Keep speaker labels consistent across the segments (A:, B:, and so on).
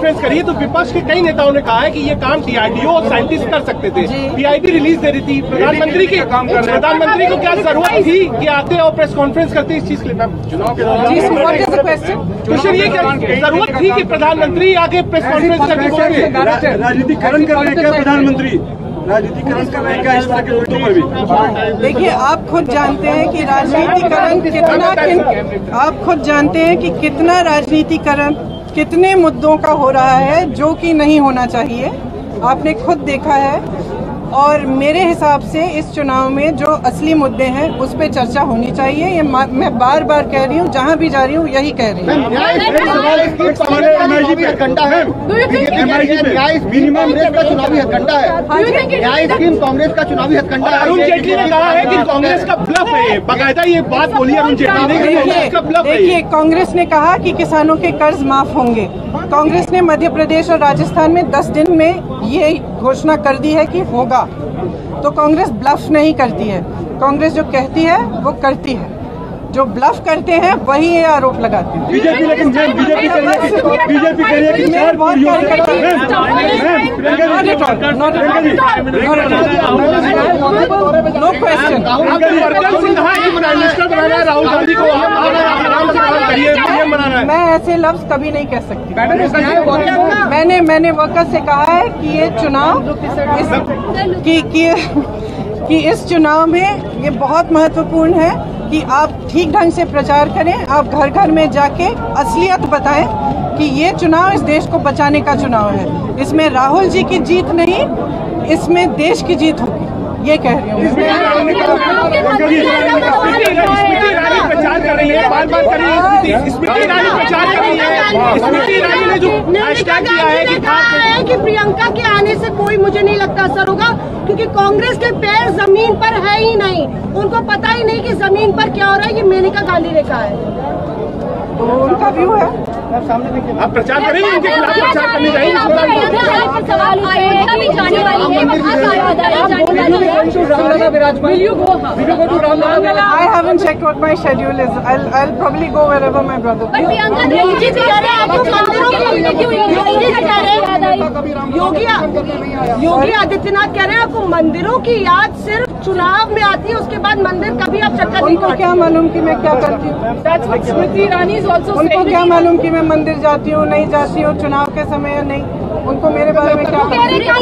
A: Conference करी तो विपक्ष के कई नेताओं ने कहा है कि ये काम डीआरडीओ और साइंटिस्ट कर सकते थे, पीआईबी रिलीज दे रही थी। प्रधानमंत्री को क्या जरूरत थी कि आते और प्रेस कॉन्फ्रेंस करते इस चीज के लिए? मैम, चुनाव के क्वेश्चन ये क्या जरूरत थी कि प्रधानमंत्री आगे प्रेस कॉन्फ्रेंस करके
B: राजनीतिकरण कर रहे हैं क्या प्रधानमंत्री? राजनीतिकरण कर रहे हैं क्या इस तरह के मुद्दों पर भी?
C: देखिए, आप खुद जानते हैं कि राजनीतिकरण कितना राजनीतिकरण कितने मुद्दों का हो रहा है जो कि नहीं होना चाहिए। आपने खुद देखा है। और मेरे हिसाब से इस चुनाव में जो असली मुद्दे हैं उस पर चर्चा होनी चाहिए। ये मैं बार बार कह रही हूँ, जहाँ भी जा रही हूँ यही कह रही हूँ।
D: मिनिमम रेट का चुनावी हथकंडा है, न्याय स्कीम कांग्रेस का चुनावी हथकंडा है।
A: अरुण जेटली ने कहा है कि कांग्रेस का ब्लफ है, बाकायदा ये बात बोली अरुण जेटली ने।
C: देखिए, कांग्रेस ने कहा कि किसानों के कर्ज माफ होंगे। कांग्रेस ने मध्य प्रदेश और राजस्थान में 10 दिन में ये घोषणा कर दी है कि होगा। तो कांग्रेस ब्लफ नहीं करती है। कांग्रेस जो कहती है वो करती है, जो ब्लफ करते हैं वही ये आरोप लगाते हैं।
B: बीजेपी लेकिन बीजेपी कह रही है कि 4
C: नो क्वेश्चन। मैं ऐसे लफ्ज कभी नहीं कह सकती। मैंने वर्कर्स से कहा है कि ये चुनाव कि इस चुनाव में ये बहुत महत्वपूर्ण है कि आप ठीक ढंग से प्रचार करें। आप घर घर में जाके असलियत बताएं कि ये चुनाव इस देश को बचाने का चुनाव है। इसमें राहुल जी की जीत नहीं, इसमें देश की जीत होगी, ये कह रही हूँ।
A: प्रचार कर रही है, बार-बार कर रही है। स्मृति ईरानी प्रचार कर रही है। स्मृति ईरानी ने जो हैशटैग किया है
E: कि प्रियंका के आने से कोई मुझे नहीं लगता असर होगा, क्योंकि कांग्रेस के पैर जमीन पर है ही नहीं। उनको पता ही नहीं कि जमीन पर क्या हो रहा है। ये मेनका गांधी ने कहा है,
C: तो उनका व्यू है।
A: आप प्रचार करेंगे, उनके खिलाफ प्रचार करने जाएंगे।
C: I haven't checked what my schedule is. I'll probably go wherever my brother.
E: Yogi Adityanath कह रहे हैं आपको मंदिरों की याद सिर्फ चुनाव में आती है, उसके बाद मंदिर कभी आप चक्कर नहीं।
C: उनको क्या मालूम कि मैं क्या करती हूँ?
E: स्मृति ईरानी
C: उनको क्या मालूम कि मैं मंदिर जाती हूँ नहीं जाती हूँ चुनाव के समय या नहीं? उनको मेरे बारे में क्या?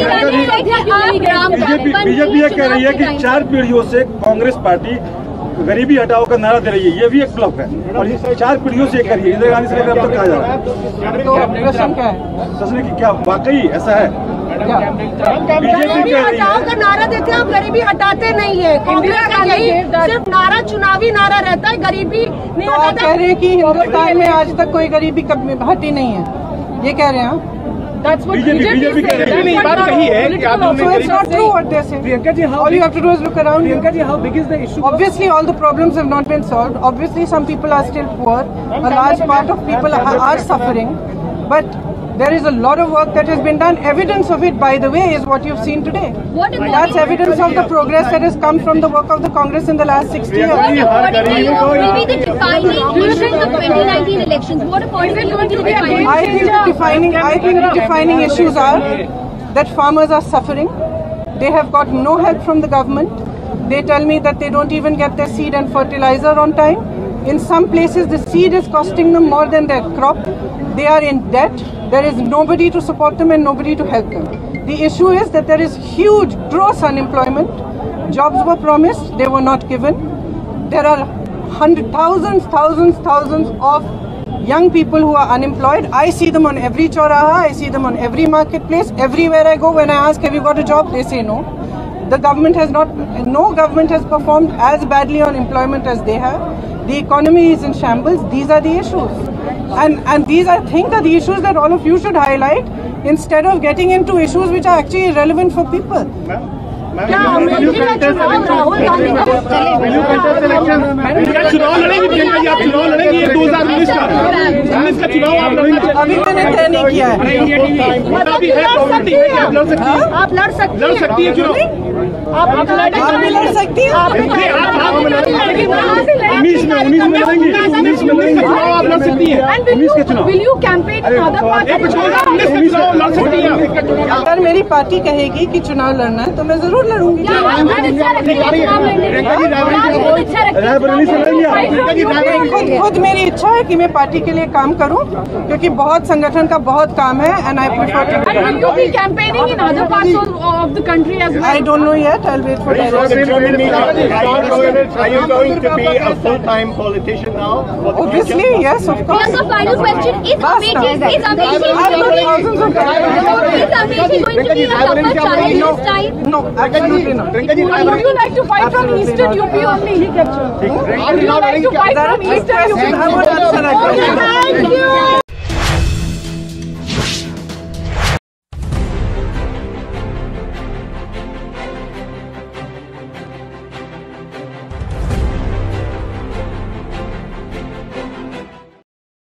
B: बीजेपी ये कह रही है कि 4 पीढ़ियों से कांग्रेस पार्टी गरीबी हटाओ का नारा दे रही है। ये भी एक ब्लफ है और ये 4 पीढ़ियों से कर रही है। इंदिरा गांधी से लेकर अब तक कहा जा रहा है।
C: तो प्रश्न क्या है?
B: प्रश्न की क्या वाकई ऐसा है?
E: गरीबी हटाओ का नारा देते हैं, आप गरीबी हटाते नहीं है। कांग्रेस का यही सिर्फ नारा चुनावी नारा रहता है, गरीबी नहीं हटाते।
C: आप कह रहे हैं कि हिंदुस्तान में आज तक कोई गरीबी हटी नहीं है, ये कह रहे हैं?
B: बीजेपी कह रही है।
A: बात कही है कि आप
C: So it's not true what they say. All you have to do is look around.
F: how big is the issue?
C: Obviously, all the problems have not been solved. Obviously, some people are still poor. A large part of people are suffering. But there is a lot of work that has been done. Evidence of it, by the way, is what you've seen today. That's evidence of the progress that has come from the work of the Congress in the last 60 years.
G: What will be the defining issues of 2019 elections? What according to you will be the defining?
C: I think the defining issues are that farmers are suffering. They have got no help from the government. They tell me that they don't even get their seed and fertilizer on time. In some places, the seed is costing them more than their crop. They are in debt. There is nobody to support them and nobody to help them. The issue is that there is huge, gross unemployment. Jobs were promised, they were not given. There are thousands of young people who are unemployed. I see them on every choraha, I see them on every marketplace. Everywhere I go, when I ask, have you got a job? They say no. The government has not, no government has performed as badly on employment as they have. The economy is in shambles. These are the issues. And these, I think, are the issues that all of you should highlight instead of getting into issues which are actually irrelevant for people.
E: क्या अमेठी का चुनाव राहुल गांधी का
A: क्या चुनाव लड़ेंगी प्रियंका जी? आप चुनाव लड़ेंगी 2019 का चुनाव आप लड़ना?
C: अभी मैंने तय नहीं किया है।
A: अभी है प्रॉपर्टी है कि आप लड़ सकती हैं?
E: आप लड़ सकती
A: है चुनाव।
E: आप
C: भी लड़ सकती हैं।
B: 19 में लड़ेंगी, 19 में लड़ेंगी।
A: चुनाव आप लड़ सकती हैं?
B: 19 के चुनाव।
E: Will you campaign in other parts?
A: 2019 में चुनाव लड़ सकती हैं?
C: अगर मेरी पार्टी कहेगी कि चुनाव लड़ना है तो मैं जरूर लड़ूंगी।
B: रायबरेली से लड़ेंगी आप?
C: खुद मेरी इच्छा है कि मैं पार्टी के लिए काम करूं, क्योंकि बहुत संगठन का बहुत काम है and I prefer to do
E: Will you be campaigning in other parts of the country as well?
C: I don't know yet, I will wait for
D: Are you going to be a full-time politician now?
C: Obviously, yes, of course.
G: Priyanka, final question. Is Amethi going to be a tougher challenge this time?
C: No, absolutely not.
E: Would you like to fight from Eastern UP only? Would you like to fight from Eastern UP?
C: That question I would answer that question.
E: Thank you.